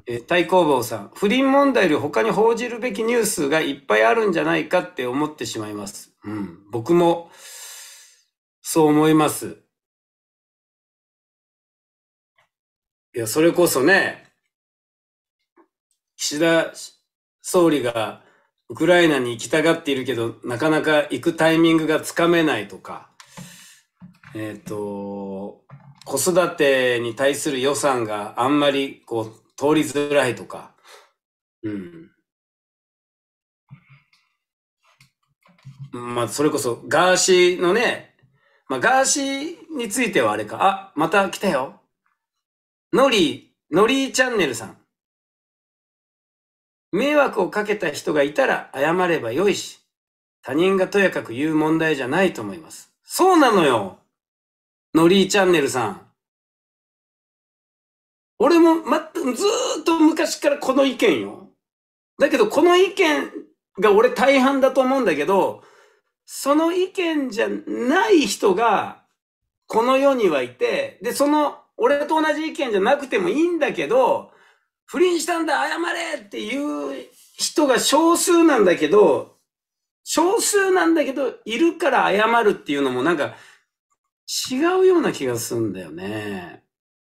太公望さん。不倫問題より他に報じるべきニュースがいっぱいあるんじゃないかって思ってしまいます。うん。僕も、そう思います。いや、それこそね、岸田総理がウクライナに行きたがっているけど、なかなか行くタイミングがつかめないとか、子育てに対する予算があんまりこう通りづらいとか、うん。まあ、それこそガーシーのね、まあ、ガーシーについてはあれか、あ、また来たよ。ノリーチャンネルさん。迷惑をかけた人がいたら謝ればよいし、他人がとやかく言う問題じゃないと思います。そうなのよ。ノリーチャンネルさん。俺もずーっと昔からこの意見よ。だけどこの意見が俺大半だと思うんだけど、その意見じゃない人がこの世にはいて、で、俺と同じ意見じゃなくてもいいんだけど、不倫したんだ、謝れっていう人が少数なんだけど、いるから謝るっていうのもなんか違うような気がするんだよね。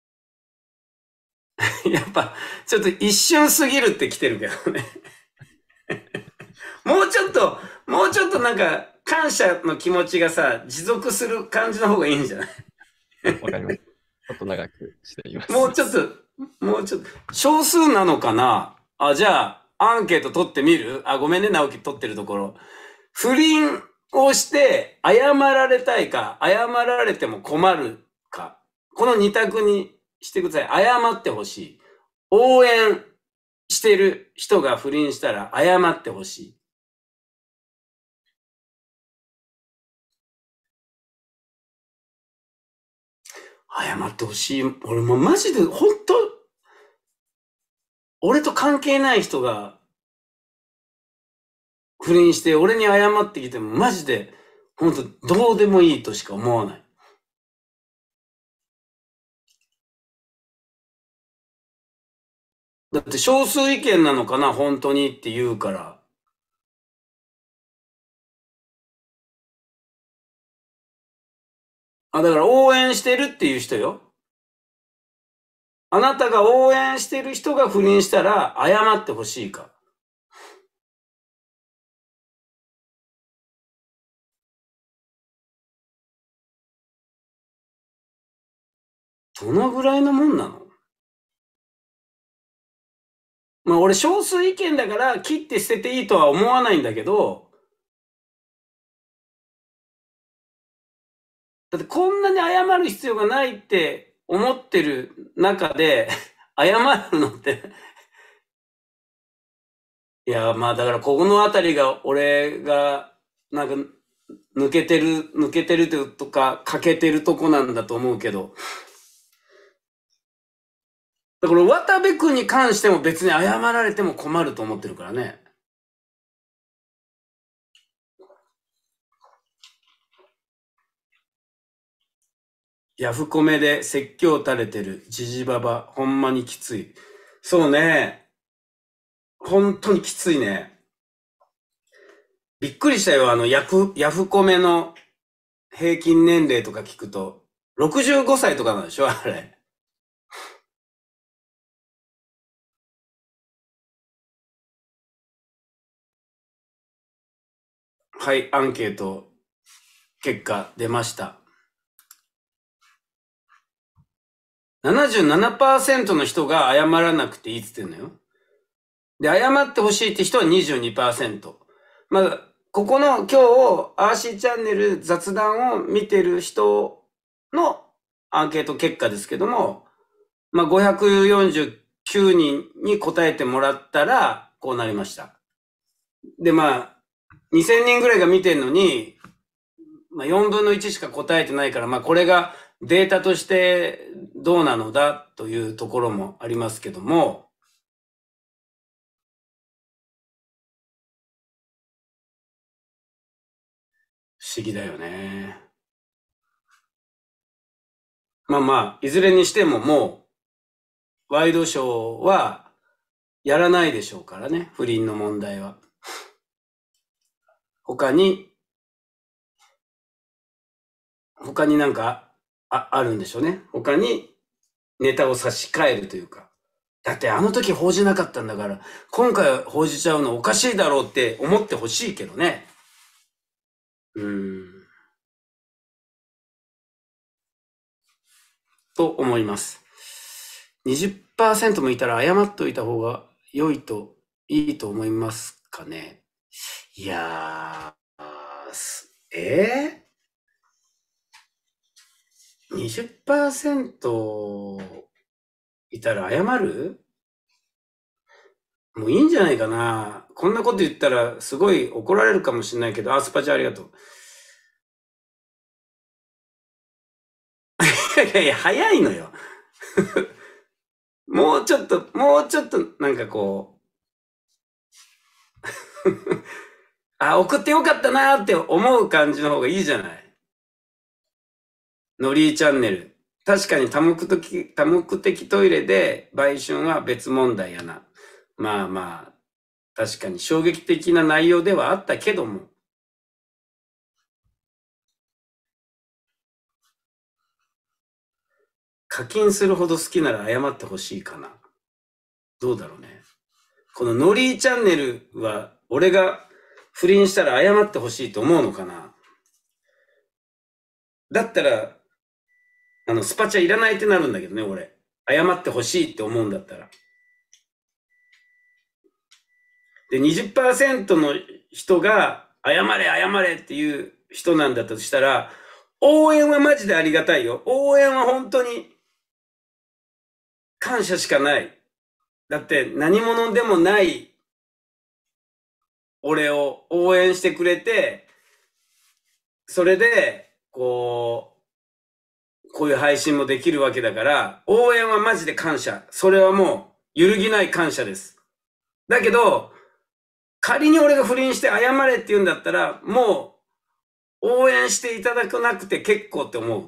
やっぱ、ちょっと一瞬すぎるって来てるけどね。もうちょっとなんか、感謝の気持ちがさ、持続する感じの方がいいんじゃない？ わかります。ちょっと長くしています。 もうちょっと、少数なのかなあ、じゃあ、アンケート取ってみる？あ、ごめんね、直樹取ってるところ。不倫をして謝られたいか、謝られても困るか。この二択にしてください。謝ってほしい。応援してる人が不倫したら謝ってほしい。謝ってほしい。俺もマジで、本当俺と関係ない人が不倫して俺に謝ってきてもマジで、本当どうでもいいとしか思わない。だって少数意見なのかな、本当にって言うから。あ、だから応援してるっていう人よ。あなたが応援してる人が不倫したら謝ってほしいか。どのぐらいのもんなの？まあ俺少数意見だから切って捨てていいとは思わないんだけど、だってこんなに謝る必要がないって思ってる中で謝るのっていや、まあだからここのあたりが俺がなんか抜けてるとか欠けてるとこなんだと思うけど、だから渡部君に関しても別に謝られても困ると思ってるからね。ヤフコメで説教垂れてるジジババ、ほんまにきつい。そうね。本当にきついね。びっくりしたよ。ヤフコメの平均年齢とか聞くと、65歳とかなんでしょあれ。はい、アンケート結果出ました。77%の人が謝らなくていいって言ってんのよ。で、謝ってほしいって人は 22%。まあ、ここの今日、アーシーチャンネル雑談を見てる人のアンケート結果ですけども、まあ、549人に答えてもらったら、こうなりました。で、まあ、2000人ぐらいが見てんのに、まあ、4分の1しか答えてないから、まあ、これがデータとしてどうなのだというところもありますけども、不思議だよね。まあまあ、いずれにしてももう、ワイドショーはやらないでしょうからね、不倫の問題は。他になんかあるんでしょうね。他にネタを差し替えるというか。だってあの時報じなかったんだから、今回報じちゃうのおかしいだろうって思ってほしいけどね。と思います。20% もいたら謝っといた方がいいと思いますかね。いやー、20% いたら謝る？もういいんじゃないかな。こんなこと言ったらすごい怒られるかもしれないけど、スパチャありがとう。いやいや、早いのよ。もうちょっと、なんかこう、送ってよかったなーって思う感じの方がいいじゃない。ノリーチャンネル。確かに多目的トイレで売春は別問題やな。まあまあ、確かに衝撃的な内容ではあったけども。課金するほど好きなら謝ってほしいかな。どうだろうね。このノリーチャンネルは、俺が不倫したら謝ってほしいと思うのかな。だったら、スパチャいらないってなるんだけどね、俺。謝ってほしいって思うんだったら。で、20% の人が、謝れっていう人なんだとしたら、応援はマジでありがたいよ。応援は本当に感謝しかない。だって何者でもない俺を応援してくれて、それで、こういう配信もできるわけだから、応援はマジで感謝。それはもう、揺るぎない感謝です。だけど、仮に俺が不倫して謝れって言うんだったら、もう、応援していただかなくて結構って思う。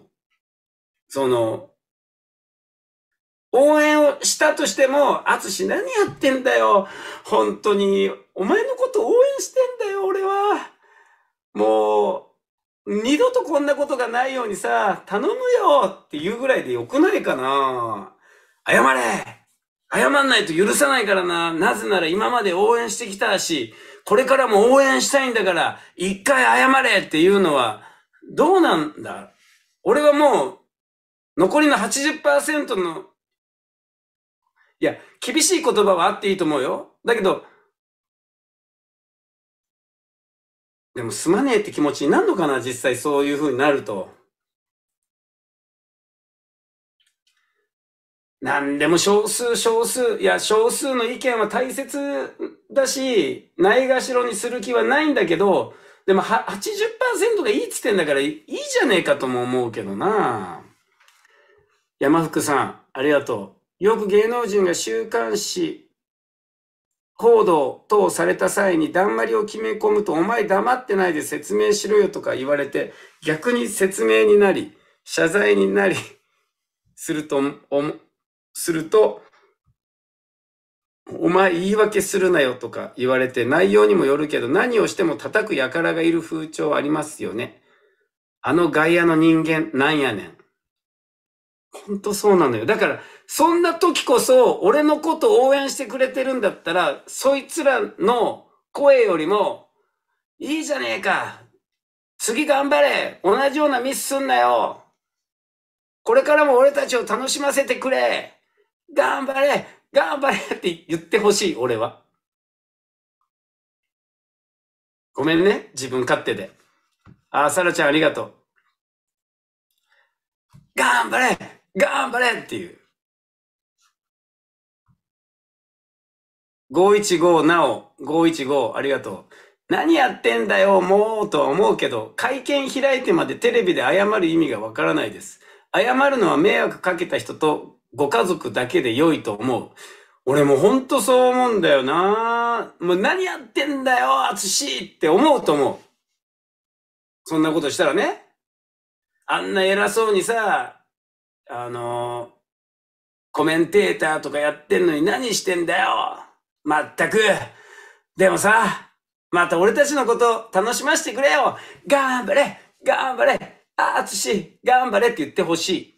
応援をしたとしても、あつし何やってんだよ。本当に、お前のこと応援してんだよ、俺は。もう、二度とこんなことがないようにさ、頼むよっていうぐらいでよくないかな。謝れ！謝んないと許さないからな。なぜなら今まで応援してきたし、これからも応援したいんだから、一回謝れっていうのは、どうなんだ？俺はもう、残りの 80% の、いや、厳しい言葉はあっていいと思うよ。だけど、でもすまねえって気持ちになるのかな、実際そういう風になると。なんでも少数。いや、少数の意見は大切だし、ないがしろにする気はないんだけど、でも80% がいいっつってんだからいいじゃねえかとも思うけどな。山福さん、ありがとう。よく芸能人が週刊誌報道等された際にだんまりを決め込むと、お前黙ってないで説明しろよとか言われて、逆に説明になり、謝罪になり、すると、お前言い訳するなよとか言われて、内容にもよるけど、何をしても叩く輩がいる風潮ありますよね。あの外野の人間なんやねん。ほんとそうなのよ。だから、そんな時こそ、俺のことを応援してくれてるんだったら、そいつらの声よりも、いいじゃねえか。次頑張れ。同じようなミスすんなよ。これからも俺たちを楽しませてくれ。頑張れって言ってほしい、俺は。ごめんね、自分勝手で。サラちゃんありがとう。頑張れっていう。515なお、515ありがとう。何やってんだよ、もう、とは思うけど、会見開いてまでテレビで謝る意味がわからないです。謝るのは迷惑かけた人とご家族だけで良いと思う。俺もほんとそう思うんだよな。もう何やってんだよ、あつしって思うと思う。そんなことしたらね。あんな偉そうにさ、コメンテーターとかやってんのに何してんだよ。 まったく。でもさ、また俺たちのこと楽しませてくれよ。頑張れ、頑張れ、あつし、頑張れって言ってほしい。